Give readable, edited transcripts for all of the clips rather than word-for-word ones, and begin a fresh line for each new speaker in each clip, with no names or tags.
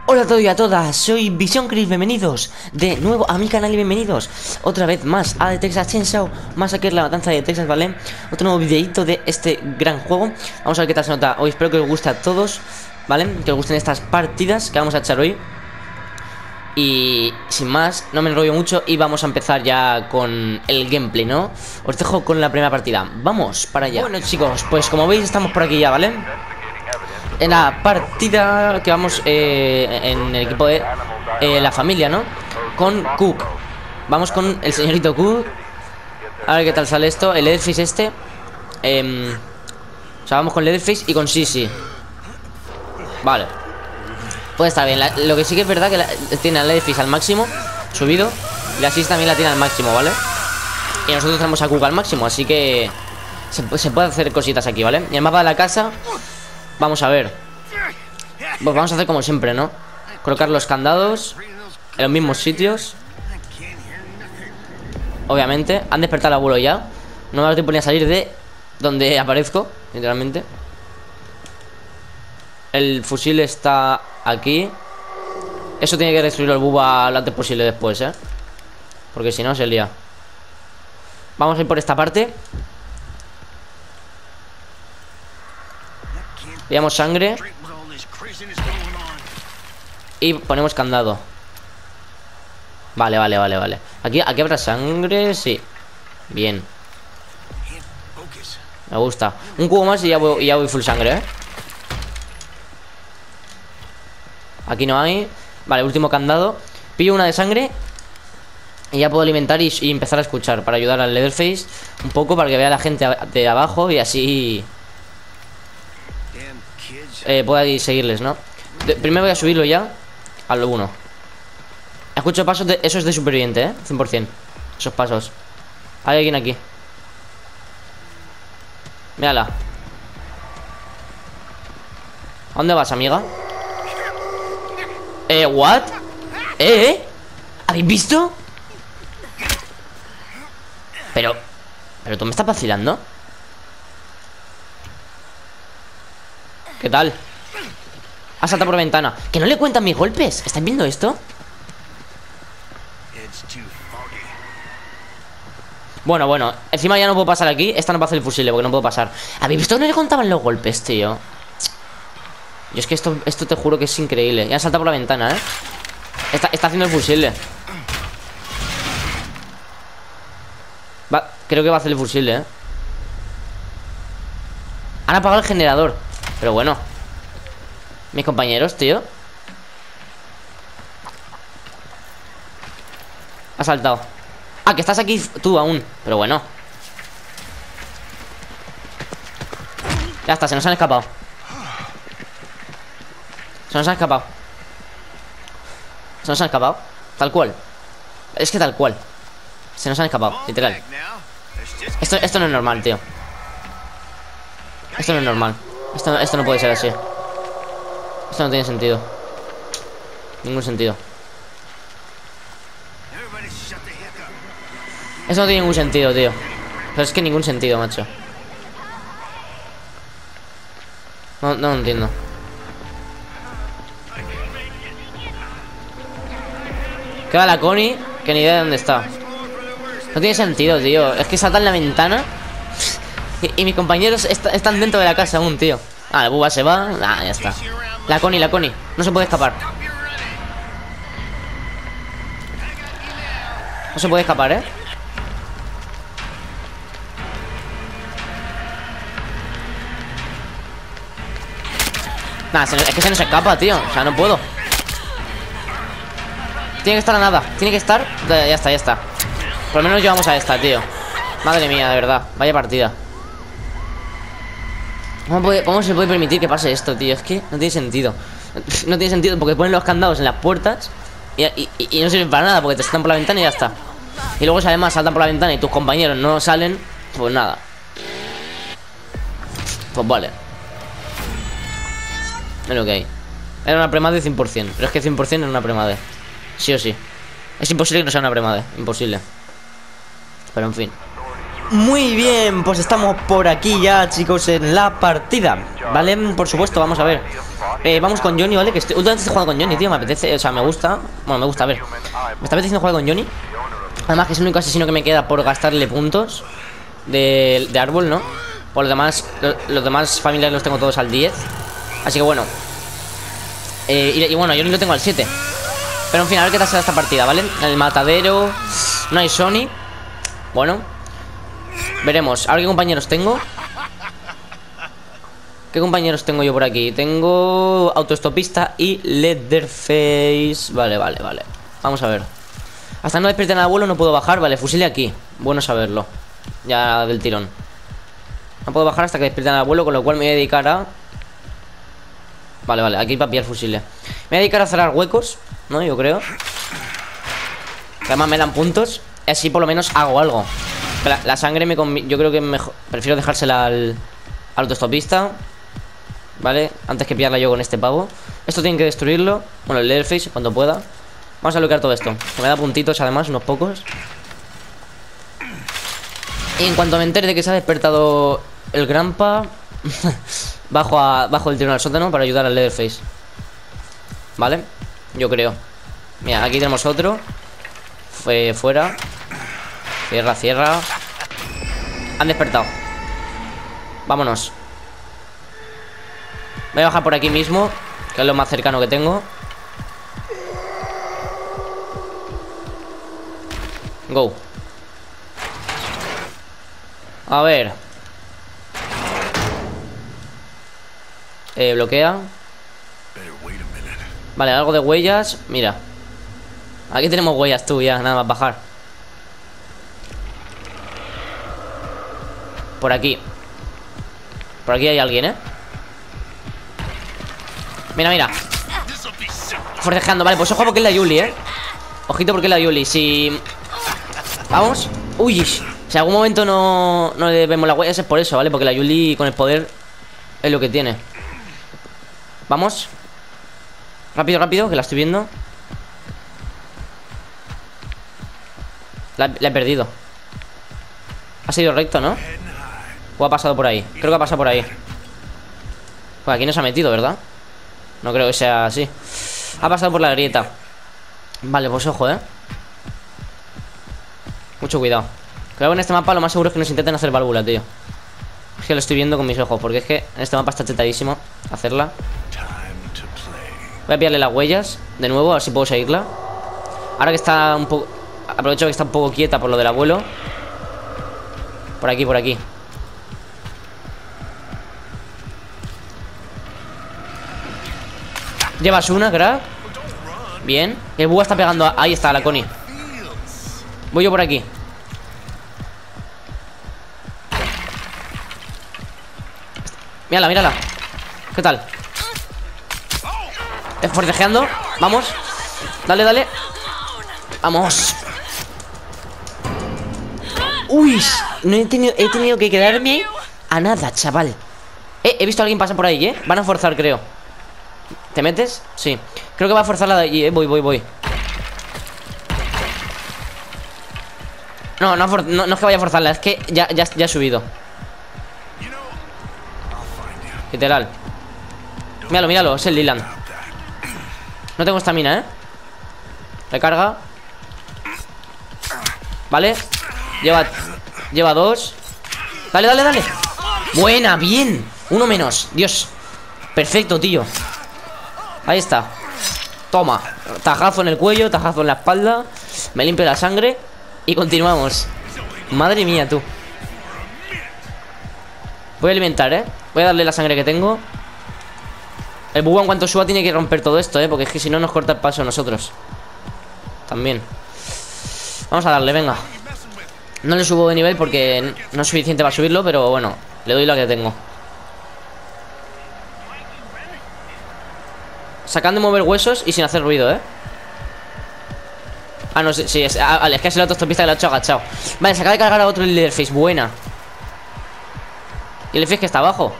Hola a todos y a todas, soy Vision Chris, bienvenidos de nuevo a mi canal y bienvenidos otra vez más a The Texas Chainsaw Massacre, la matanza de Texas, ¿vale? Otro nuevo videito de este gran juego. Vamos a ver qué tal se nota hoy, espero que os guste a todos, ¿vale? Que os gusten estas partidas que vamos a echar hoy. Y sin más, no me enrollo mucho y vamos a empezar ya con el gameplay, ¿no? Os dejo con la primera partida, vamos para allá. Bueno chicos, pues como veis estamos por aquí ya, ¿vale? En la partida que vamos en el equipo de la familia, ¿no? Con Cook. Vamos con el señorito Cook. A ver qué tal sale esto. El Leatherface este. O sea, vamos con Leatherface y con Sisi. Vale. Puede estar bien. Lo que sí que es verdad que tiene al Leatherface al máximo subido. Y la Sisi también la tiene al máximo, ¿vale? Y nosotros tenemos a Cook al máximo, así que se puede hacer cositas aquí, ¿vale? Y el mapa de la casa, vamos a ver. Pues vamos a hacer como siempre, ¿no? Colocar los candados en los mismos sitios. Obviamente. Han despertado al abuelo ya. No me da tiempo ni a salir de donde aparezco, literalmente. El fusil está aquí. Eso tiene que destruir el buba lo antes posible después, ¿eh? Porque si no se lía. Vamos a ir por esta parte. Veamos sangre. Y ponemos candado. Vale. Aquí habrá sangre, sí. Bien. Me gusta. Un cubo más y ya voy full sangre, ¿eh? Aquí no hay. Vale, último candado. Pillo una de sangre y ya puedo alimentar y empezar a escuchar para ayudar al Leatherface un poco, para que vea la gente de abajo y así pueda seguirles, ¿no? Primero voy a subirlo ya al 1. Escucho pasos eso es de superviviente, ¿eh? 100%. Esos pasos. Hay alguien aquí. Mírala. ¿A dónde vas, amiga? ¿What? ¿Habéis visto? Pero tú me estás vacilando. ¿Qué tal? Ha saltado por ventana. Que no le cuentan mis golpes. ¿Estáis viendo esto? Bueno. Encima ya no puedo pasar aquí. Esta no va a hacer el fusil porque no puedo pasar. ¿Habéis visto que no le contaban los golpes, tío? Yo es que esto te juro que es increíble. Ya ha saltado por la ventana, ¿eh? Está haciendo el fusil. Creo que va a hacer el fusil, ¿eh? Han apagado el generador. Pero bueno. Mis compañeros, tío. Ha saltado. Ah, que estás aquí tú aún. Pero bueno. Ya está, se nos han escapado. Se nos han escapado. Tal cual. Es que tal cual. Se nos han escapado, literal. Esto no es normal, tío. Esto no es normal. Esto no puede ser así. Esto no tiene sentido. Ningún sentido. Esto no tiene ningún sentido, tío. Pero es que ningún sentido, macho. No lo entiendo. Queda la Connie, que ni idea de dónde está. No tiene sentido, tío. Es que salta en la ventana y mis compañeros están dentro de la casa aún, tío. Ah, la buba se va. Ah, ya está. La Connie. No se puede escapar. No se puede escapar, ¿eh? Nah, es que se nos escapa, tío. O sea, no puedo. Tiene que estar a nada. Tiene que estar. Ya está. Por lo menos llevamos a esta, tío. Madre mía, de verdad. Vaya partida. ¿Cómo se puede permitir que pase esto, tío? Es que no tiene sentido. No tiene sentido porque ponen los candados en las puertas y no sirven para nada porque te saltan por la ventana y ya está. Y luego si además saltan por la ventana y tus compañeros no salen, pues nada. Pues vale. Es lo que hay. Era una premade 100%. Pero es que 100% era una premade. Sí o sí. Es imposible que no sea una premade. Imposible. Pero en fin. Muy bien, pues estamos por aquí ya, chicos, en la partida, ¿vale? Por supuesto, vamos a ver. Vamos con Johnny, ¿vale? Que últimamente estoy jugando con Johnny, tío, me apetece, o sea, me gusta. Bueno, me gusta, a ver. Me está apeteciendo jugar con Johnny. Además que es el único asesino que me queda por gastarle puntos de árbol, ¿no? Por los demás familiares los tengo todos al 10. Así que bueno. Y bueno, Johnny lo tengo al 7. Pero en fin, a ver qué tal será esta partida, ¿vale? El matadero. No hay Sony. Bueno, veremos. A ver qué compañeros tengo. ¿Qué compañeros tengo yo por aquí? Tengo autoestopista y Leatherface. Vale. Vamos a ver. Hasta no despierten al abuelo no puedo bajar. Vale, fusil aquí. Bueno saberlo. Ya del tirón. No puedo bajar hasta que despierten al abuelo, con lo cual me voy a dedicar a... Vale, aquí para pillar fusiles. Me voy a dedicar a cerrar huecos, ¿no? Yo creo que además me dan puntos. Y así por lo menos hago algo. La sangre yo creo que mejor... Prefiero dejársela al autostopista, ¿vale? Antes que pillarla yo con este pavo. Esto tienen que destruirlo. Bueno, el Leatherface cuando pueda. Vamos a bloquear todo esto, que me da puntitos además, unos pocos. Y en cuanto me entere de que se ha despertado el Granpa, bajo el tirón al sótano para ayudar al Leatherface, ¿vale? Yo creo. Mira, aquí tenemos otro. Fuera. Cierra. Han despertado. Vámonos. Voy a bajar por aquí mismo, que es lo más cercano que tengo. Go. A ver. Bloquea. Vale, algo de huellas. Mira. Aquí tenemos huellas tú ya, nada más bajar. Por aquí. Por aquí hay alguien, ¿eh? Mira. Forcejeando, vale, pues ojo porque es la Yuli, ¿eh? Ojito porque es la Yuli. Si... Vamos. Uy, si en algún momento no le vemos las huellas es por eso, ¿vale? Porque la Yuli con el poder es lo que tiene. Vamos. Rápido, que la estoy viendo. La he perdido. Ha sido recto, ¿no? ¿O ha pasado por ahí? Creo que ha pasado por ahí. Pues aquí no se ha metido, ¿verdad? No creo que sea así. Ha pasado por la grieta. Vale, pues ojo, ¿eh? Mucho cuidado. Creo que en este mapa lo más seguro es que nos intenten hacer válvula, tío. Es que lo estoy viendo con mis ojos, porque es que en este mapa está chetadísimo hacerla. Voy a pillarle las huellas de nuevo, a ver si puedo seguirla. Ahora que está un poco... Aprovecho que está un poco quieta por lo del abuelo. Por aquí. Llevas una, crack. Bien. El búho está pegando Ahí está, la Connie. Voy yo por aquí. Mírala. ¿Qué tal? Forcejeando. Vamos. Dale. Vamos. Uy, no he tenido que quedarme a nada, chaval. He visto a alguien pasar por ahí, ¿eh? Van a forzar, creo. ¿Te metes? Sí. Creo que va a forzar la de allí, ¿eh? Voy. No es que vaya a forzarla, es que ya he subido. Literal. Míralo, es el Leland. No tengo estamina, ¿eh? Recarga. Vale. Lleva dos. Dale. Buena, bien. Uno menos, Dios. Perfecto, tío. Ahí está. Toma, tajazo en el cuello, tajazo en la espalda. Me limpio la sangre y continuamos. Madre mía, tú. Voy a alimentar, ¿eh? Voy a darle la sangre que tengo. El búho en cuanto suba tiene que romper todo esto, ¿eh? Porque es que si no nos corta el paso a nosotros. También. Vamos a darle, venga. No le subo de nivel porque no es suficiente para subirlo, pero bueno, le doy la que tengo. Sacando de mover huesos y sin hacer ruido, ¿eh? Ah, no, sí, vale, es que es el autostopista que lo ha hecho agachado. Vale, se acaba de cargar a otro el Leatherface, buena. Y el Leatherface que está abajo.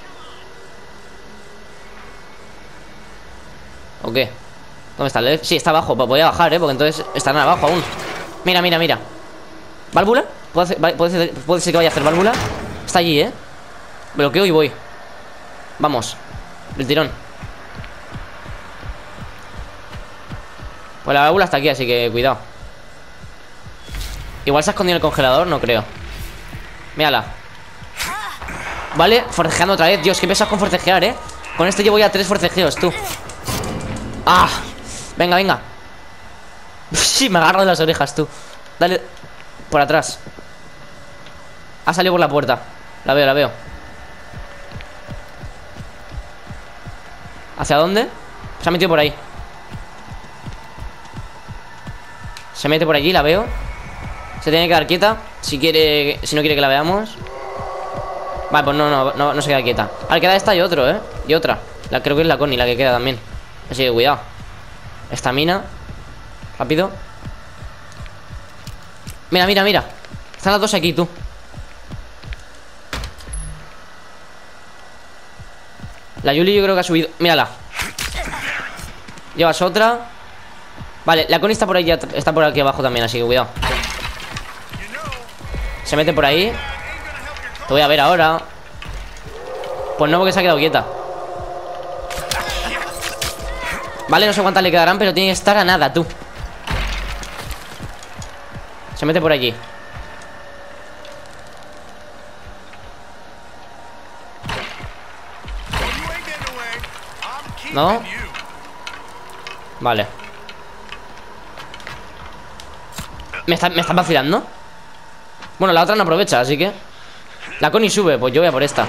¿O qué? ¿Dónde está el Leatherface? Sí, está abajo, pues voy a bajar, porque entonces estarán abajo aún. Mira. ¿Válvula? Puede ser que vaya a hacer válvula. Está allí, bloqueo y voy. Vamos, del tirón. Pues la válvula está aquí, así que cuidado. Igual se ha escondido en el congelador, no creo. Mírala. Vale, forcejeando otra vez. Dios, qué pesas con forcejear, Con este llevo ya 3 forcejeos, tú. ¡Ah! Venga, venga. Sí, me agarro de las orejas, tú. Dale. Por atrás. Ha salido por la puerta. La veo, la veo. ¿Hacia dónde? Se ha metido por ahí. Se mete por allí, la veo. Se tiene que quedar quieta. Si quiere, si no quiere que la veamos. Vale, pues no se queda quieta. Al queda esta y otro, y otra. Creo que es la Connie la que queda también. Así que cuidado. Estamina. Rápido. Mira, mira, mira. Están las dos aquí, tú. La Yuli yo creo que ha subido. Mírala. Llevas otra. Vale, la Connie está por ahí, ya está por aquí abajo también, así que cuidado. Se mete por ahí. Te voy a ver ahora. Pues no, porque se ha quedado quieta. Vale, no sé cuántas le quedarán, pero tiene que estar a nada, tú. Se mete por allí. ¿No? Vale. Me está vacilando. Bueno, la otra no aprovecha, así que la Connie sube, pues yo voy a por esta.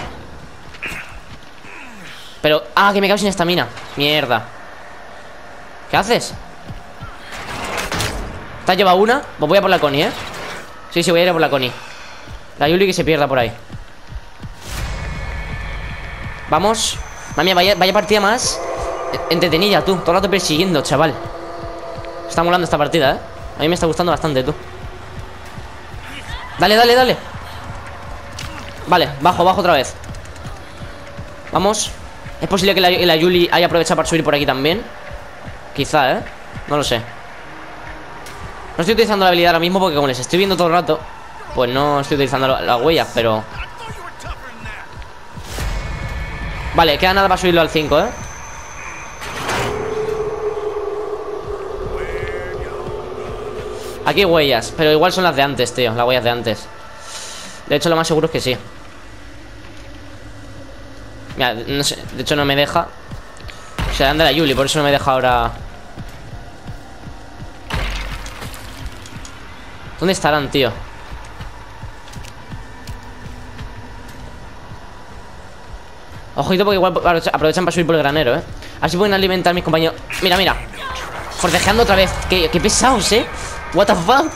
Pero, que me quedo sin estamina. Mierda. ¿Qué haces? ¿Te has llevado una? Pues voy a por la Connie, Sí, voy a ir a por la Connie. La Yuli que se pierda por ahí. Vamos. Mami, vaya partida más entretenida, tú. Todo el rato persiguiendo, chaval. Está molando esta partida, A mí me está gustando bastante, tú. Dale, dale, dale. Vale, bajo otra vez. Vamos. Es posible que la Yuli haya aprovechado para subir por aquí también. Quizá, no lo sé. No estoy utilizando la habilidad ahora mismo porque como les estoy viendo todo el rato, pues no estoy utilizando las huellas, pero... Vale, queda nada para subirlo al 5, Aquí hay huellas, pero igual son las de antes, tío. Las huellas de antes. De hecho, lo más seguro es que sí. Mira, no sé, de hecho no me deja. O sea, anda la Yuli, por eso no me deja ahora. ¿Dónde estarán, tío? Ojito, porque igual aprovechan para subir por el granero, Así pueden alimentar a mis compañeros. Mira, mira. Forcejeando otra vez. Qué pesados, What the fuck.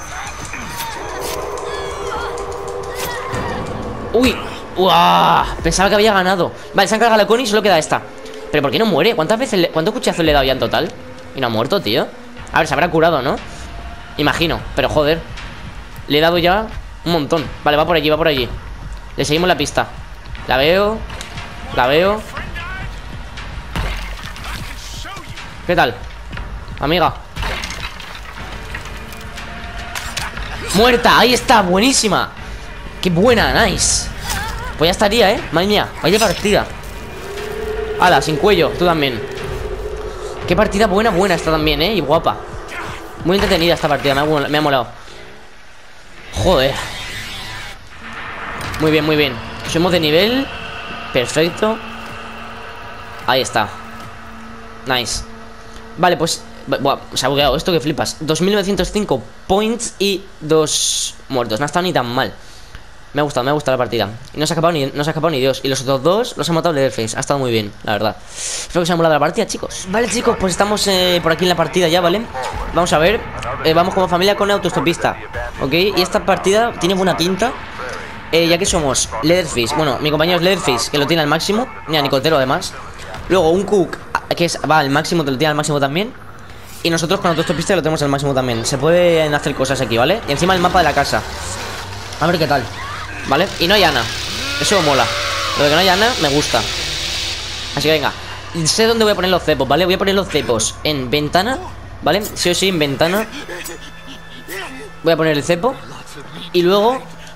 Uy. Uah, pensaba que había ganado. Vale, se han cargado la Connie y solo queda esta. Pero ¿por qué no muere? ¿Cuántos cuchillazos le he dado ya en total? Y no ha muerto, tío. A ver, se habrá curado, ¿no? Imagino, pero joder. Le he dado ya un montón. Vale, va por allí, va por allí. Le seguimos la pista. La veo. La veo. ¿Qué tal? Amiga. Muerta, ahí está, buenísima. Qué buena, nice. Pues ya estaría, madre mía, vaya partida. Hala, sin cuello, tú también. Qué partida buena esta también, y guapa. Muy entretenida esta partida, me ha molado. Joder. Muy bien, muy bien. Subimos de nivel. Perfecto. Ahí está. Nice. Vale, pues buah, se ha bugueado esto que flipas. 2905 points y 2 muertos. No ha estado ni tan mal. Me ha gustado la partida. Y no se ha escapado ni Dios. Y los otros dos los ha matado Leatherface. Ha estado muy bien, la verdad. Espero que se haya molado la partida, chicos. Vale, chicos, pues estamos por aquí en la partida ya, ¿vale? Vamos a ver. Vamos como familia con autostopista, ¿ok? Y esta partida tiene buena pinta. Ya que somos Leatherface. Bueno, mi compañero es Leatherface, que lo tiene al máximo. Mira, Nicotero además. Luego un Cook, que va al máximo, te lo tiene al máximo también. Y nosotros con autostopista lo tenemos al máximo también. Se pueden hacer cosas aquí, ¿vale? Y encima el mapa de la casa. A ver qué tal. ¿Vale? Y no hay Ana. Eso mola. Lo de que no hay Ana me gusta. Así que venga. Sé dónde voy a poner los cepos, ¿vale? Voy a poner los cepos en ventana, ¿vale? Sí o sí, en ventana. Voy a poner el cepo. Y luego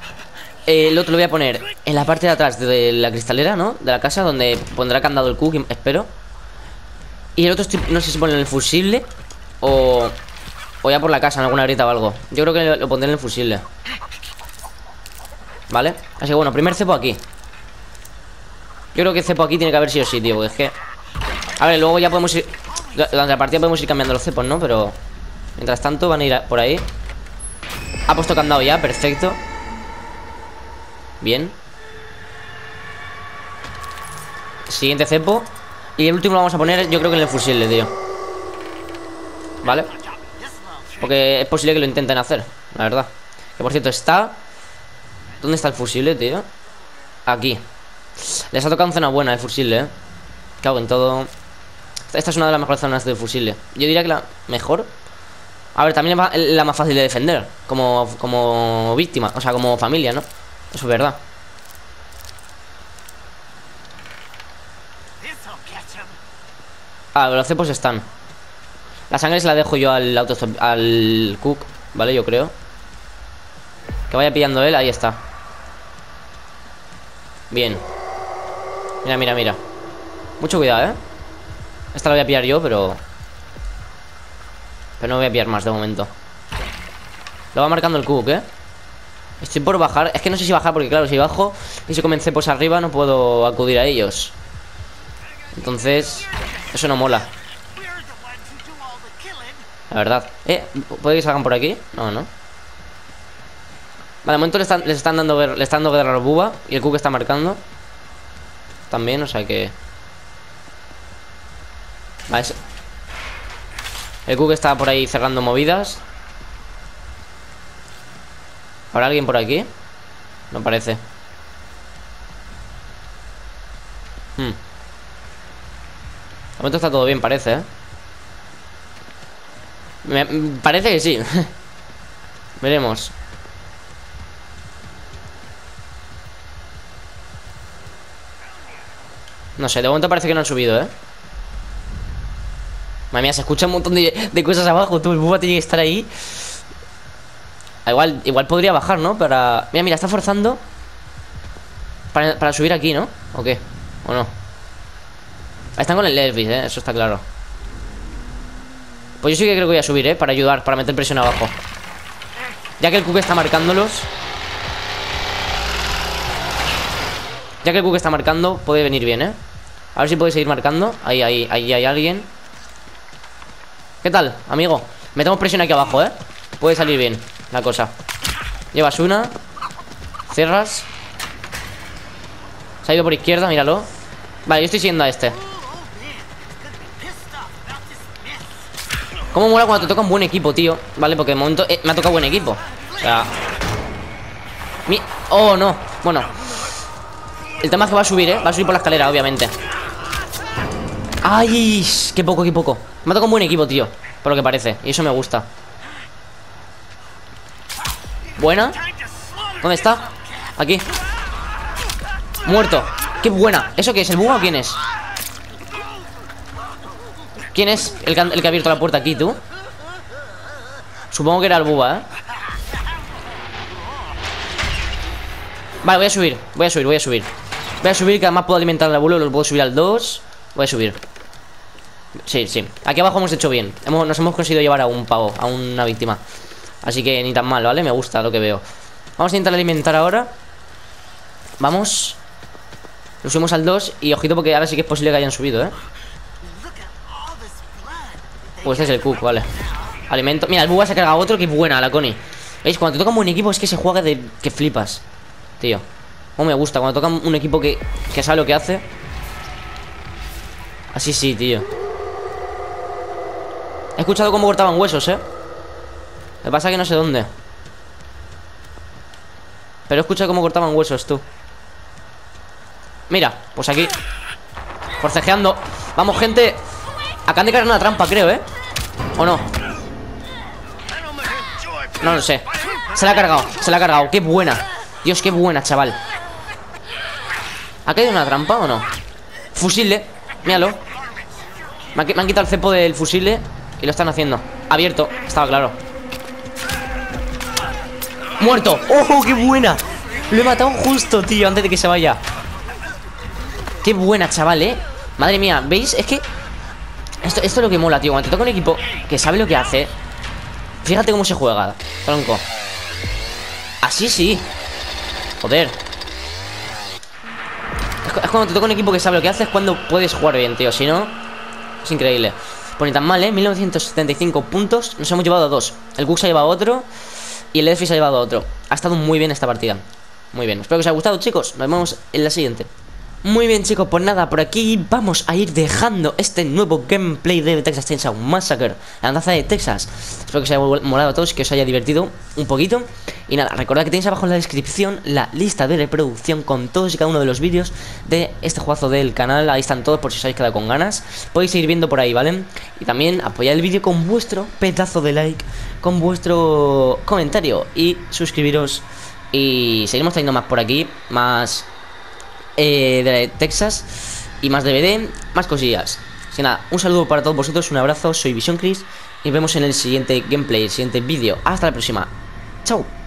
El otro lo voy a poner en la parte de atrás de la cristalera, ¿no? De la casa, donde pondrá candado el cook, espero. Y el otro no sé si pone en el fusible o ya por la casa, en alguna grieta o algo. Yo creo que lo pondré en el fusible. Vale, así que bueno, primer cepo aquí. Yo creo que cepo aquí tiene que haber sí o sí, tío, porque es que... A ver, luego ya podemos ir... Durante la partida podemos ir cambiando los cepos, ¿no? Pero... Mientras tanto van a ir por ahí. Ha puesto candado ya, perfecto. Bien. Siguiente cepo. Y el último lo vamos a poner, yo creo que en el fusible, tío. Vale. Porque es posible que lo intenten hacer, la verdad. Que por cierto está... ¿Dónde está el fusible, tío? Aquí. Les ha tocado una zona buena el fusible, Cago en todo. Esta es una de las mejores zonas del fusible. Yo diría que la mejor. A ver, también es la más fácil de defender. Como víctima, o sea, como familia, ¿no? Eso es verdad. Ah, los cepos están. La sangre se la dejo yo al cook, ¿vale? Yo creo. Que vaya pillando él, ahí está. Bien. Mira, mira, mira. Mucho cuidado, Esta la voy a pillar yo, pero no voy a pillar más de momento. Lo va marcando el cook, Estoy por bajar. Es que no sé si bajar porque claro, si bajo y si comencé pues arriba no puedo acudir a ellos. Entonces eso no mola, la verdad. ¿Puede que salgan por aquí? No, no. Vale, de momento le están dando guerra a los buba. Y el cook está marcando también, o sea que... Vale, el cook está por ahí cerrando movidas. ¿Habrá alguien por aquí? No parece. De momento está todo bien, parece, parece que sí. Veremos. No sé, de momento parece que no han subido, Madre mía, se escucha un montón de cosas abajo. Tú, el buba tiene que estar ahí. Igual podría bajar, ¿no? Mira, mira, está forzando para subir aquí, ¿no? ¿O qué? ¿O no? Están con el Elvis, eso está claro. Pues yo sí que creo que voy a subir, para ayudar, para meter presión abajo. Ya que el cook está marcándolos. Ya que el cook está marcando, puede venir bien, A ver si puede seguir marcando. Ahí hay alguien. ¿Qué tal, amigo? Metemos presión aquí abajo, Puede salir bien la cosa. Llevas una. Cierras. Se ha ido por izquierda, míralo. Vale, yo estoy siguiendo a este. Cómo mola cuando te toca un buen equipo, tío. Vale, porque de momento me ha tocado buen equipo. O sea... Oh, no. Bueno, el tema es que va a subir, Va a subir por la escalera, obviamente. ¡Ay! ¡Qué poco, qué poco! Me ha tocado un buen equipo, tío, por lo que parece. Y eso me gusta. Buena. ¿Dónde está? Aquí. Muerto. ¡Qué buena! ¿Eso qué es? ¿El buga o quién es? ¿Quién es el que ha abierto la puerta aquí, tú? Supongo que era el buba, Vale, voy a subir. Voy a subir, que además puedo alimentar al abuelo. Lo puedo subir al 2. Voy a subir. Sí, sí. Aquí abajo hemos hecho bien. Nos hemos conseguido llevar a un pavo, a una víctima. Así que ni tan mal, ¿vale? Me gusta lo que veo. Vamos a intentar alimentar ahora. Vamos. Lo subimos al 2. Y ojito porque ahora sí que es posible que hayan subido, Pues este es el cook, vale. Alimento. Mira, el buba se ha cargado otro. Qué buena la Connie. ¿Veis? Cuando te toca un buen equipo es que se juega de... que flipas, tío. Cómo me gusta cuando toca un equipo que sabe lo que hace. Así sí, tío. He escuchado cómo cortaban huesos, Lo que pasa es que no sé dónde. Pero he escuchado cómo cortaban huesos, tú. Mira, pues aquí. Forcejeando. Vamos, gente. Acaban de caer en una trampa, creo, ¿O no? No lo sé. Se la ha cargado, qué buena. Dios, qué buena, chaval. ¿Ha caído en una trampa o no? Fusible, míralo. Me han quitado el cepo del fusible y lo están haciendo. Abierto, estaba claro. Muerto. ¡Oh, qué buena! Lo he matado justo, tío, antes de que se vaya. Qué buena, chaval, Madre mía, ¿veis? Es que esto es lo que mola, tío. Cuando te toca un equipo que sabe lo que hace. Fíjate cómo se juega, tronco. Así sí. Joder. Es cuando te toca un equipo que sabe lo que hace. Es cuando puedes jugar bien, tío. Si no, es increíble. Pues ni tan mal, 1975 puntos. Nos hemos llevado a 2. El Cook se ha llevado otro y el Edfi se ha llevado otro. Ha estado muy bien esta partida. Muy bien, espero que os haya gustado, chicos. Nos vemos en la siguiente. Muy bien, chicos, pues nada, por aquí vamos a ir dejando este nuevo gameplay de Texas Chainsaw Massacre, la danza de Texas. Espero que os haya molado a todos, que os haya divertido un poquito. Y nada, recordad que tenéis abajo en la descripción la lista de reproducción con todos y cada uno de los vídeos de este juegazo del canal. Ahí están todos por si os habéis quedado con ganas. Podéis seguir viendo por ahí, ¿vale? Y también apoyad el vídeo con vuestro pedazo de like, con vuestro comentario y suscribiros. Y seguiremos trayendo más por aquí, más de Texas y más DVD, más cosillas. Así que nada, un saludo para todos vosotros, un abrazo, soy Vision Chris y nos vemos en el siguiente gameplay, el siguiente vídeo. Hasta la próxima. Chao.